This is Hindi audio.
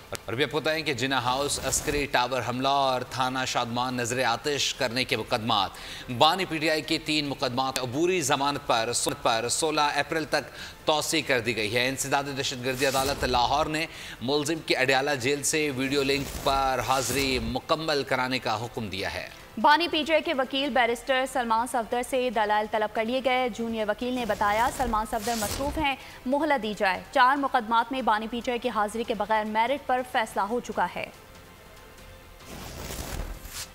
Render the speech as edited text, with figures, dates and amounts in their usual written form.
और भी पता है कि जिना हाउस, अस्करी टावर हमला और थाना शादमान नजर आतिश करने के मुकदमात, बानी PTI के 3 मुकदमात अबूरी जमानत पर 16 अप्रैल तक तौसी कर दी गई है। इंसदादी दहशतगर्दी अदालत लाहौर ने मुलजिम की अडयाला जेल से वीडियो लिंक पर हाजिरी मुकम्मल कराने का हुक्म दिया है। बानी PTI के वकील बैरिस्टर सलमान सफदर से दलाइल तलब कर लिए गए। जूनियर वकील ने बताया सलमान सफदर मसरूफ हैं, मोहलत दी जाए। 4 मुकदमात में बानी PTI की हाजिरी के बगैर मेरिट पर फैसला हो चुका है।